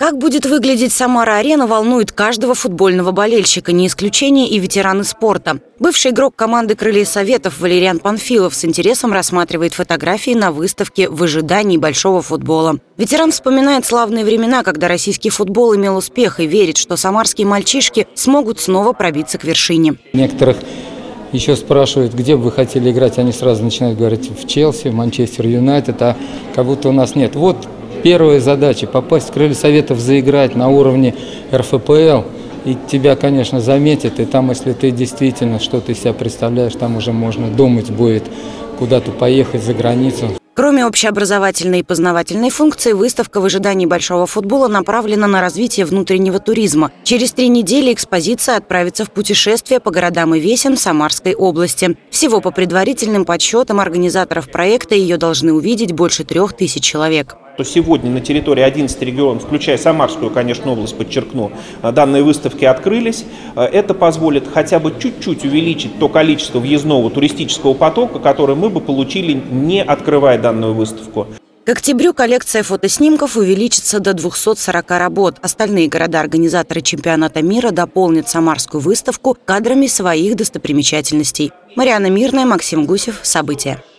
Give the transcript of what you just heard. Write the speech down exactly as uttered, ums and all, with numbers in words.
Как будет выглядеть Самара-арена, волнует каждого футбольного болельщика, не исключение и ветераны спорта. Бывший игрок команды «Крылья Советов» Валериан Панфилов с интересом рассматривает фотографии на выставке «В ожидании большого футбола». Ветеран вспоминает славные времена, когда российский футбол имел успех, и верит, что самарские мальчишки смогут снова пробиться к вершине. Некоторых еще спрашивают, где бы вы хотели играть, они сразу начинают говорить в Челси, в Манчестер Юнайтед, а как будто у нас нет. Вот первая задача – попасть в «Крылья Советов», заиграть на уровне эр эф пэ эл, и тебя, конечно, заметят, и там, если ты действительно что-то из себя представляешь, там уже можно думать будет, куда-то поехать за границу. Кроме общеобразовательной и познавательной функции, выставка «В ожидании большого футбола» направлена на развитие внутреннего туризма. Через три недели экспозиция отправится в путешествие по городам и весям Самарской области. Всего по предварительным подсчетам организаторов проекта ее должны увидеть больше трех тысяч человек. Сегодня на территории одиннадцати регионов, включая Самарскую, конечно, область, подчеркну, данные выставки открылись. Это позволит хотя бы чуть-чуть увеличить то количество въездного туристического потока, который мы бы получили, не открывая данную выставку. К октябрю коллекция фотоснимков увеличится до двухсот сорока работ. Остальные города-организаторы чемпионата мира дополнят самарскую выставку кадрами своих достопримечательностей. Марианна Мирная, Максим Гусев. События.